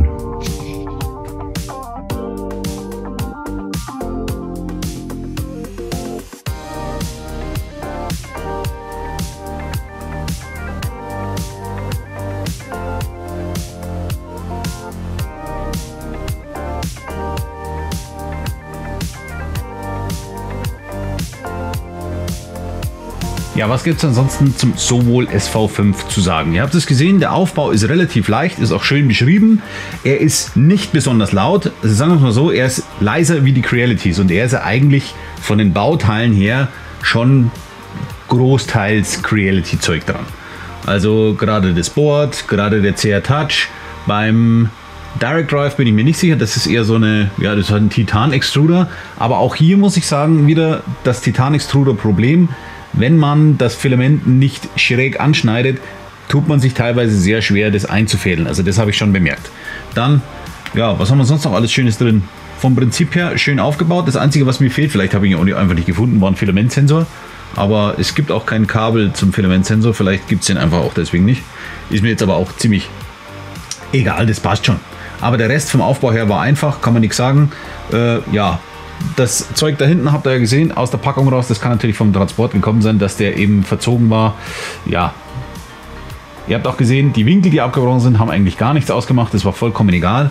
Ja, was gibt es ansonsten zum Sowol SV5 zu sagen? Ihr habt es gesehen, der Aufbau ist relativ leicht, ist auch schön beschrieben. Er ist nicht besonders laut, also sagen wir mal so, er ist leiser wie die Crealities und er ist ja eigentlich von den Bauteilen her schon großteils Creality-Zeug dran. Also gerade das Board, gerade der CR Touch. Beim Direct Drive bin ich mir nicht sicher, das ist eher so eine, ja, das ist halt ein Titan-Extruder. Aber auch hier muss ich sagen, wieder das Titan-Extruder-Problem. Wenn man das Filament nicht schräg anschneidet, tut man sich teilweise sehr schwer, das einzufädeln. Also das habe ich schon bemerkt. Dann, ja, was haben wir sonst noch alles Schönes drin? Vom Prinzip her schön aufgebaut. Das Einzige, was mir fehlt, vielleicht habe ich ihn einfach nicht gefunden, war ein Filamentsensor. Aber es gibt auch kein Kabel zum Filamentsensor. Vielleicht gibt es den einfach auch deswegen nicht. Ist mir jetzt aber auch ziemlich egal, das passt schon. Aber der Rest vom Aufbau her war einfach, kann man nichts sagen. Ja. Das Zeug da hinten habt ihr ja gesehen, aus der Packung raus, das kann natürlich vom Transport gekommen sein, dass der eben verzogen war. Ja, ihr habt auch gesehen, die Winkel, die abgebrochen sind, haben eigentlich gar nichts ausgemacht, das war vollkommen egal.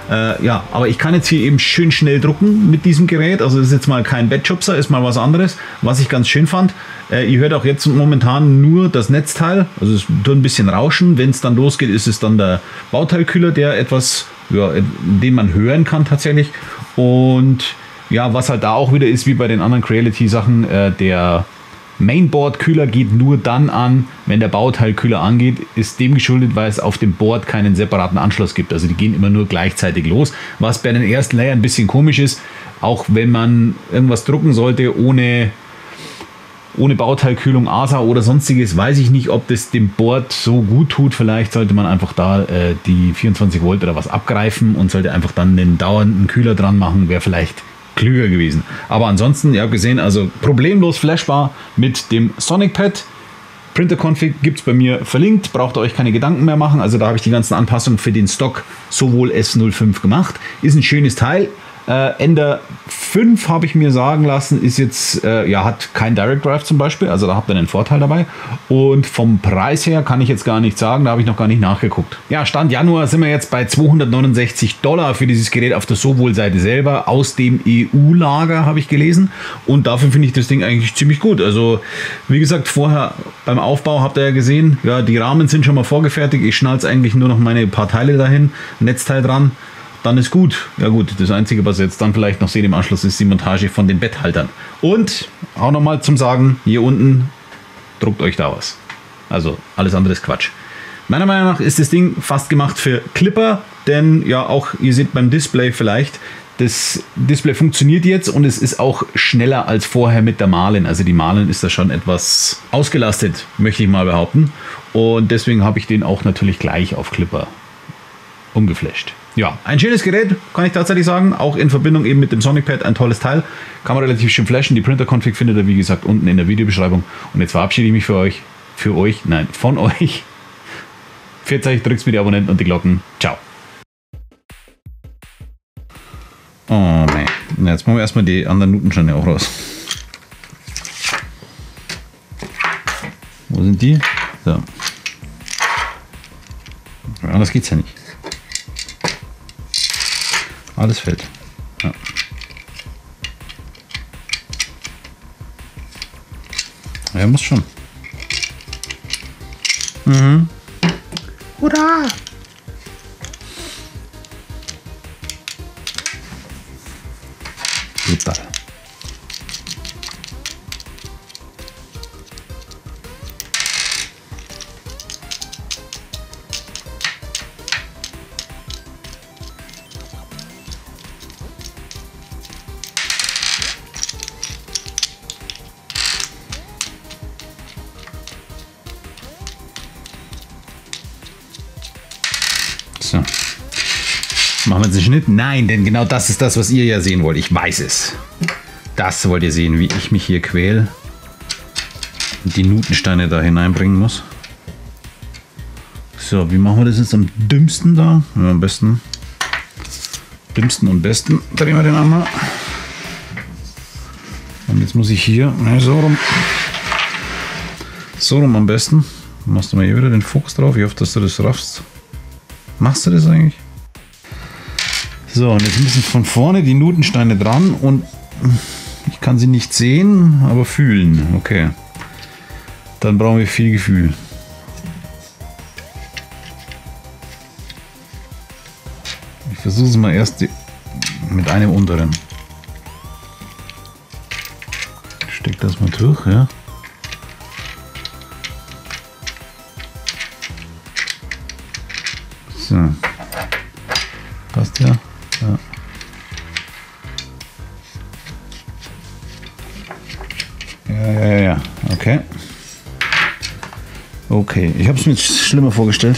Ja, aber ich kann jetzt hier eben schön schnell drucken mit diesem Gerät. Also das ist jetzt mal kein Batchopser, ist mal was anderes, was ich ganz schön fand. Ihr hört auch jetzt momentan nur das Netzteil, also es tut ein bisschen rauschen. Wenn es dann losgeht, ist es dann der Bauteilkühler, der etwas, ja, den man hören kann tatsächlich. Und ja, was halt da auch wieder ist, wie bei den anderen Creality-Sachen, der Mainboard-Kühler geht nur dann an, wenn der Bauteilkühler angeht, ist dem geschuldet, weil es auf dem Board keinen separaten Anschluss gibt. Also die gehen immer nur gleichzeitig los, was bei den ersten Layer ein bisschen komisch ist, auch wenn man irgendwas drucken sollte ohne Bauteilkühlung, ASA oder sonstiges, weiß ich nicht, ob das dem Board so gut tut. Vielleicht sollte man einfach da die 24 Volt oder was abgreifen und sollte einfach dann den dauernden Kühler dran machen, wäre vielleicht klüger gewesen. Aber ansonsten, ihr habt gesehen, also problemlos flashbar mit dem Sonic Pad. Printer-Config gibt es bei mir verlinkt, braucht ihr euch keine Gedanken mehr machen. Also da habe ich die ganzen Anpassungen für den Stock Sovol S05 gemacht. Ist ein schönes Teil. Ender 5 habe ich mir sagen lassen, ist jetzt, hat kein Direct Drive zum Beispiel, also da habt ihr einen Vorteil dabei. Und vom Preis her kann ich jetzt gar nicht sagen, da habe ich noch gar nicht nachgeguckt. Ja, Stand Januar sind wir jetzt bei $269 für dieses Gerät auf der Sovol-Seite selber, aus dem EU-Lager habe ich gelesen. Und dafür finde ich das Ding eigentlich ziemlich gut. Also, wie gesagt, vorher beim Aufbau habt ihr ja gesehen, ja, die Rahmen sind schon mal vorgefertigt. Ich schnalze eigentlich nur noch meine paar Teile dahin, Netzteil dran. Dann ist gut. Ja gut, das Einzige, was ihr jetzt dann vielleicht noch seht im Anschluss, ist die Montage von den Betthaltern. Und auch nochmal zum Sagen, hier unten druckt euch da was. Also alles andere ist Quatsch. Meiner Meinung nach ist das Ding fast gemacht für Clipper, denn ja auch, ihr seht beim Display vielleicht, das Display funktioniert jetzt und es ist auch schneller als vorher mit der Marlin. Also die Marlin ist da schon etwas ausgelastet, möchte ich mal behaupten. Und deswegen habe ich den auch natürlich gleich auf Clipper umgeflasht. Ja, ein schönes Gerät, kann ich tatsächlich sagen. Auch in Verbindung eben mit dem Sonic Pad, ein tolles Teil. Kann man relativ schön flashen. Die Printer-Config findet ihr, wie gesagt, unten in der Videobeschreibung. Und jetzt verabschiede ich mich von euch. Pfiat euch, drückt mir die Abonnenten und die Glocken. Ciao. Oh, nee. Na, jetzt machen wir erstmal die anderen Nutensteine auch raus. Wo sind die? So. Anders geht's ja nicht. Alles fällt. Ja. Ja, muss schon. Mhm. Hurra! Brutal. So. Machen wir jetzt einen Schnitt? Nein, denn genau das ist das, was ihr ja sehen wollt. Ich weiß es. Das wollt ihr sehen, wie ich mich hier quäle und die Nutensteine da hineinbringen muss. So, wie machen wir das jetzt am dümmsten da? Ja, am besten. Dümmsten und besten. Drehen wir den einmal. Und jetzt muss ich hier, so rum. So rum am besten. Machst du mal hier wieder den Fokus drauf. Ich hoffe, dass du das raffst. Machst du das eigentlich? So, und jetzt müssen von vorne die Nutensteine dran und ich kann sie nicht sehen, aber fühlen. Okay. Dann brauchen wir viel Gefühl. Ich versuche es mal erst mit einem unteren. Ich stecke das mal durch, ja. So. Passt ja. Ja. Ja. Okay. Okay, ich habe es mir schlimmer vorgestellt.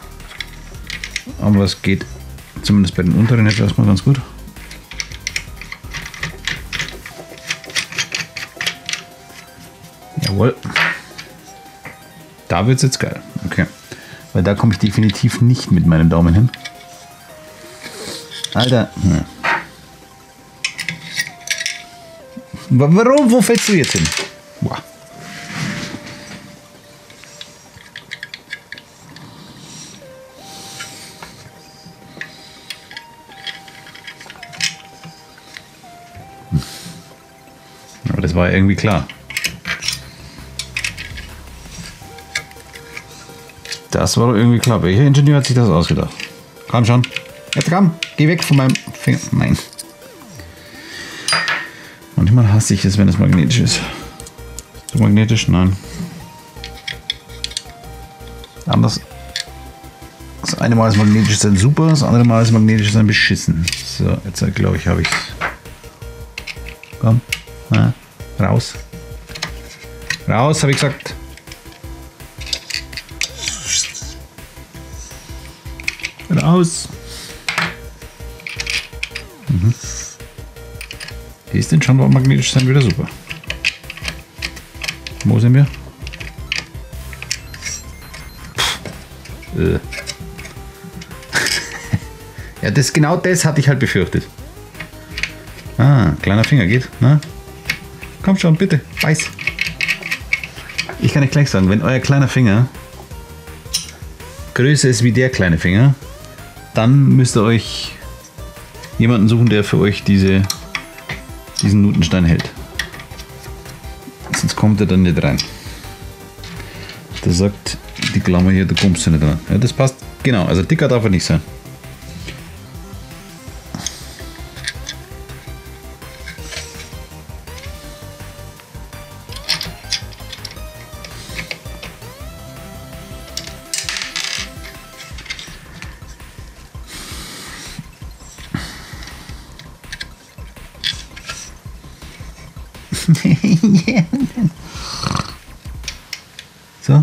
Aber es geht zumindest bei den unteren jetzt erstmal ganz gut. Jawohl. Da wird es jetzt geil. Okay. Weil da komme ich definitiv nicht mit meinem Daumen hin. Alter. Ja. Warum? Wo fällst du jetzt hin? Boah. Aber das war ja irgendwie klar. Das war doch irgendwie klar. Welcher Ingenieur hat sich das ausgedacht? Komm schon. Jetzt komm. Geh weg von meinem Finger. Nein. Manchmal hasse ich es, wenn es magnetisch ist. So magnetisch? Nein. Anders. Das eine Mal ist magnetisch dann super, das andere Mal ist magnetisch dann beschissen. So, jetzt glaube ich, habe ich es. Komm. Na, raus. Raus, habe ich gesagt. Raus. Die ist denn schon beim magnetisch sein wieder super. Wo sind wir? Ja, genau das hatte ich halt befürchtet. Ah, kleiner Finger geht. Na? Komm schon, bitte, beiß. Ich kann euch gleich sagen, wenn euer kleiner Finger größer ist wie der kleine Finger, dann müsst ihr euch jemanden suchen, der für euch diesen Nutenstein hält. Sonst kommt er dann nicht rein. Da sagt die Klammer hier, da kommst du nicht dran. Ja, das passt. Genau, also dicker darf er nicht sein. So.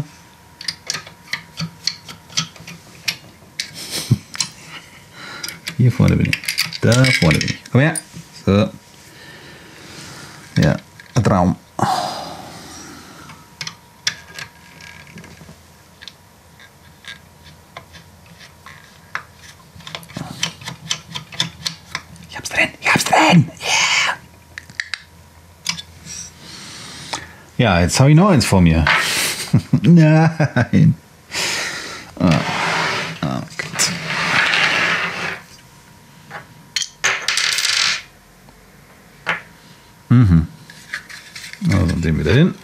Hier vorne bin ich. Da vorne bin ich. Komm her. So. Ja, ein Traum. Ich hab's drin. Ich hab's drin. Yeah. Ja, jetzt habe ich noch eins vor mir. Nein. Oh. Oh Gott. Also den wieder hin.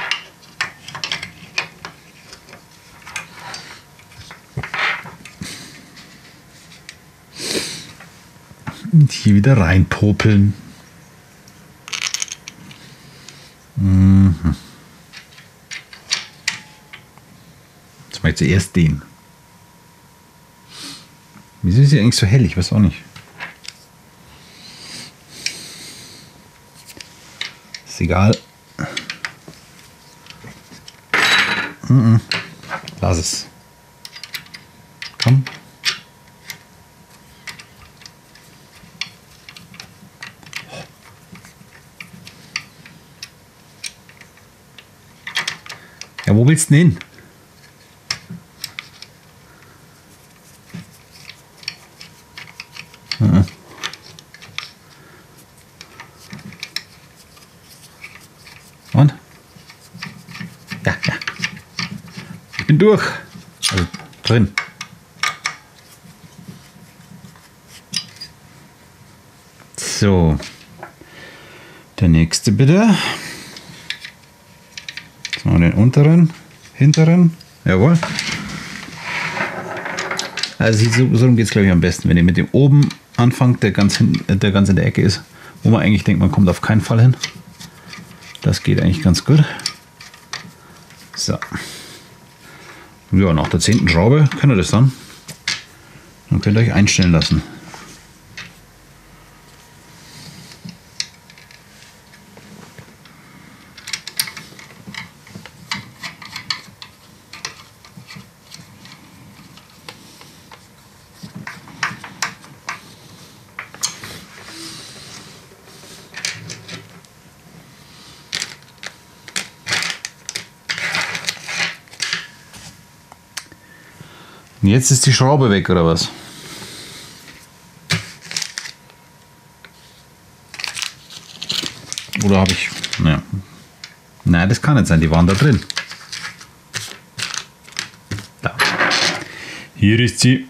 Und hier wieder reinpopeln. Jetzt mache ich zuerst den. Wieso ist sie eigentlich so hell? Ich weiß auch nicht. Ist egal. Lass es. Komm. Ja, wo willst du denn hin? Und? Ja, ja. Ich bin durch. Also drin. So. Der nächste bitte. So, den unteren, hinteren. Jawohl. Also so geht es, glaube ich, am besten, wenn ihr mit dem oben anfangt, der ganz in der Ecke ist, wo man eigentlich denkt, man kommt auf keinen Fall hin. Das geht eigentlich ganz gut. So. Ja, nach der 10. Schraube könnt ihr das dann. Dann könnt ihr euch einstellen lassen. Und jetzt ist die Schraube weg, oder was? Oder habe ich... Naja. Nein, das kann nicht sein, die waren da drin. Da. Hier ist sie.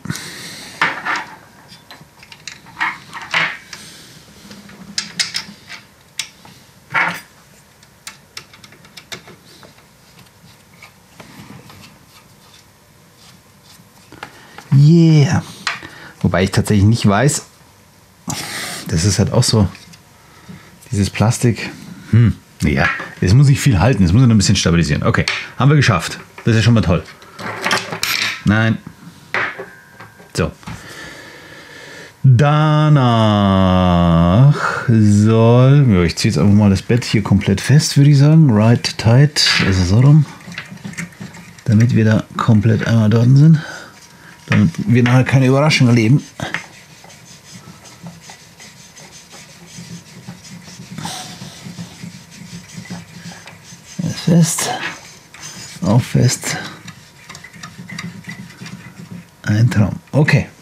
Yeah. Wobei ich tatsächlich nicht weiß, das ist halt auch so, dieses Plastik. Ja, es muss nicht viel halten, es muss nur ein bisschen stabilisieren. Okay, haben wir geschafft. Das ist ja schon mal toll. Nein. So. Danach soll, ja, ich ziehe jetzt einfach mal das Bett hier komplett fest, würde ich sagen. Right tight, also so rum. Damit wir da komplett einmal dort sind. Damit wir nachher keine Überraschung erleben. Ist fest. Auch fest. Ein Traum. Okay.